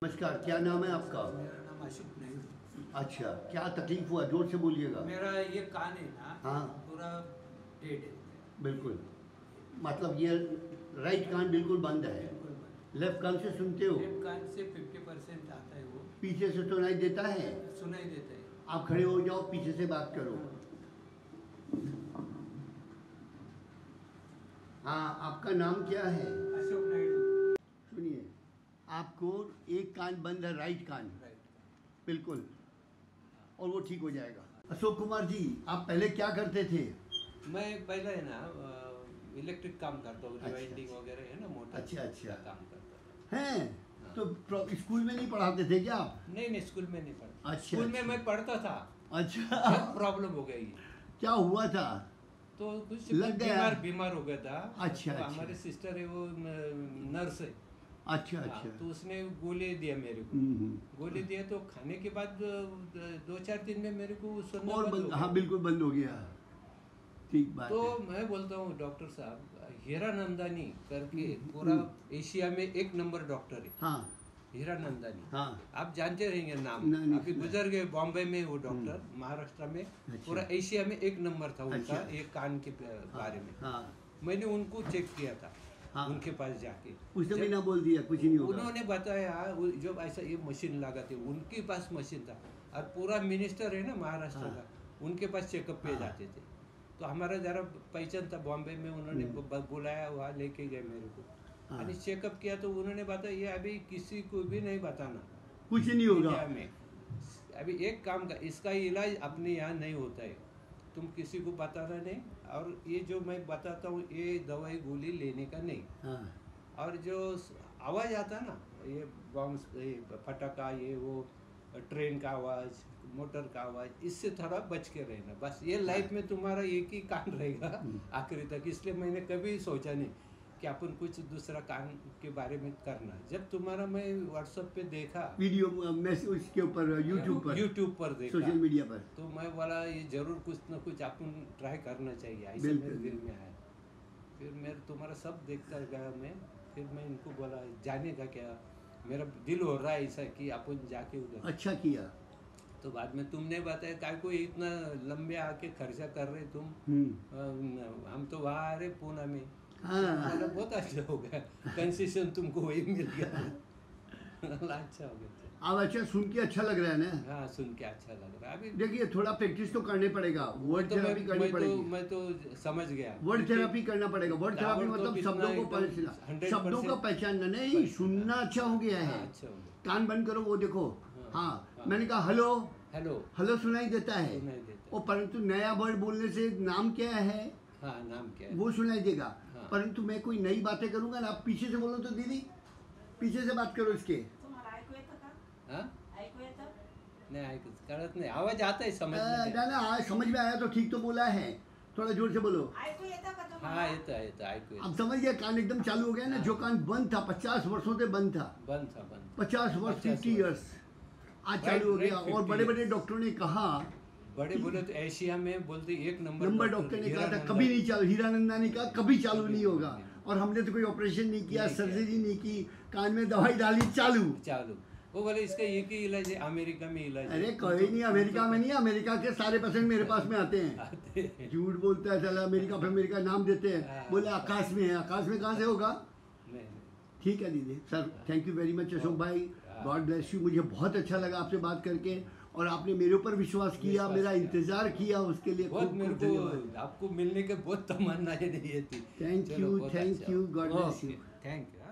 नमस्कार, क्या नाम है आपका? मेरा नाम अशोक नायडू। अच्छा, क्या तकलीफ हुआ? जोर से बोलिएगा। मेरा ये कान है ना, हाँ। पूरा डेड है। बिल्कुल, मतलब ये राइट कान बिल्कुल बंद है। बिल्कुल बंद। लेफ्ट कान से सुनते हो? लेफ्ट कान से 50% आता है वो। पीछे से सुनाई देता है? सुनाई देता है। आप खड़े हो जाओ, पीछे से बात करो। हाँ, आपका नाम क्या है? अशोक नायडू। सुनिए, आपको एक कान बंद है, राइट कान, राइट। बिल्कुल, और वो ठीक हो जाएगा। अशोक कुमार जी, आप पहले क्या करते थे? मैं पहले है ना इलेक्ट्रिक काम करता हूँ, अच्छा, रिवाइंडिंग वगैरह है ना, मोटर अच्छा। काम करता था। हैं? हाँ। तो स्कूल में नहीं पढ़ाते थे क्या आप? नहीं, स्कूल में नहीं पढ़ता। अच्छा, स्कूल में अच्छा। मैं पढ़ता था। अच्छा, प्रॉब्लम हो गई। क्या हुआ था? तो कुछ लग गया? बीमार हो गया था। अच्छा, तो अच्छा। हमारे सिस्टर है, वो नर्स है। अच्छा, हाँ, अच्छा। तो उसने गोली दिया मेरे को। गोली दिया तो खाने के बाद 2-4 दिन में मेरे को सुनना और बंद हो गया। हाँ, बिल्कुल बंद हो गया। ठीक बात तो है। मैं बोलता हूँ डॉक्टर साहब, हीरानंदानी करके पूरा एशिया में 1 नंबर डॉक्टर है। हाँ हीरानंदानी। हाँ। आप जानते रहेंगे नाम। नहीं, अभी गुजर गए, बॉम्बे में वो डॉक्टर, महाराष्ट्र में। अच्छा। पूरा एशिया में 1 नंबर था उनका, अच्छा। एक कान के बारे में। हाँ, मैंने उनको चेक किया था। हाँ। उनके पास जाके उसने भी ना बोल दिया कुछ नहीं होगा। उन्होंने बताया जब ऐसा ये मशीन लगाते, उनके पास मशीन था, और पूरा मिनिस्टर है ना महाराष्ट्र हाँ। का, उनके पास चेकअप पे हाँ। जाते थे। तो हमारा जरा पहचान था बॉम्बे में, उन्होंने बुलाया, वहाँ लेके गए मेरे को। हाँ। और चेकअप किया तो उन्होंने बताया ये अभी किसी को भी नहीं बताना, कुछ नहीं होगा। इंडिया में अभी एक काम का, इसका इलाज अपने यहाँ नहीं होता है, तुम किसी को बताना नहीं। और ये जो मैं बताता हूँ, ये दवाई गोली लेने का नहीं। हाँ, और जो आवाज़ आता ना, ये बॉम्ब, ये फटाका, ये वो ट्रेन का आवाज़, मोटर का आवाज़, इससे थोड़ा बच के रहना। बस ये लाइफ में तुम्हारा एक ही कान रहेगा आखिरी तक। इसलिए मैंने कभी सोचा नहीं कि अपन कुछ दूसरा कान के बारे में करना। जब तुम्हारा मैं व्हाट्सएप पे देखा वीडियो मैसेज उसके ऊपर यूट्यूब पर देखा, सोशल मीडिया पर, तो मैं बोला ये जरूर कुछ ना कुछ अपन ट्राई करना चाहिए, ऐसे मेरे दिल में आया। फिर मैं तुम्हारा सब देखता गया मैं। फिर मैं इनको बोला जाने का क्या, मेरा दिल हो रहा है ऐसा कि अपन जाके उधर। अच्छा किया। तो बाद में तुमने बताया काय को इतना लंबे आके खर्चा कर रहे तुम, हम तो वहाँ आ रहे पूना में। हाँ। बहुत अच्छा हो गया, कंसेशन तुमको वही मिल गया। अच्छा हो गया। अब अच्छा, सुन के अच्छा लग रहा है ना? हाँ, सुन के अच्छा लग रहा है। अभी देखिए, थोड़ा प्रैक्टिस तो करने पड़ेगा, वर्ड थेरेपी करनी पड़ेगी। मैं तो समझ गया, वर्ड थेरेपी करना पड़ेगा। वर्ड थेरेपी मतलब शब्दों को शब्दों का पहचानना नहीं, सुनना अच्छा हो गया है। अच्छा हो गया। कान बंद करो, वो देखो। हाँ, मैंने कहा हेलो हेलो हेलो सुनाई देता है, सुनाई देता और परंतु नया वर्ड बोलने से नाम क्या है, हाँ, नाम क्या है वो सुनाई देगा। हाँ। परंतु मैं कोई नई बातें करूंगा ना, आप पीछे से बोलो तो दीदी, पीछे से बात करो इसके। हाँ? ऐकू नहीं, कळत नहीं, आवाज आता है, समझ में ना ना, समझ में आया तो ठीक तो बोला है, थोड़ा जोर से बोलो। येतं का तुम्हाला? हाँ, येतं ऐकू येतं। अब समझ गया, कान एकदम चालू हो गया ना। जो कान बंद था 50 वर्षों से बंद था, बंद 50 वर्ष, 50 50 इयर्स, आज चालू हो गया। right, और 50 बड़े बड़े डॉक्टरों ने कहा, बड़े बोले तो एशिया में बोलते 1 नंबर डॉक्टर ने कहा था कभी नहीं चालू, हीरानंदा ने कहा कभी चालू नहीं होगा। और हमने तो कोई ऑपरेशन नहीं किया, सर्जरी नहीं की, कान में दवाई डाली, चालू। वो बोले इसका एक ही इलाज है, अमेरिका में इलाज है। अरे कोई नहीं, अमेरिका में नहीं, अमेरिका के सारे पेशेंट मेरे पास में आते हैं। झूठ बोलता है साला, अमेरिका फिर अमेरिका नाम देते हैं, बोले आकाश में है। आकाश में कहाँ से होगा? नहीं। ठीक है दीदी, sir thank you very much Ashok bhai, god bless you. मुझे बहुत अच्छा लगा आपसे बात करके, और आपने मेरे ऊपर विश्वास किया, मेरा इंतजार किया, उसके लिए बहुत खूब मेरे खूब धन्यवाद। को आपको मिलने के बहुत तमन्नाएं नहीं थी। Thank you, god bless you. Thank you.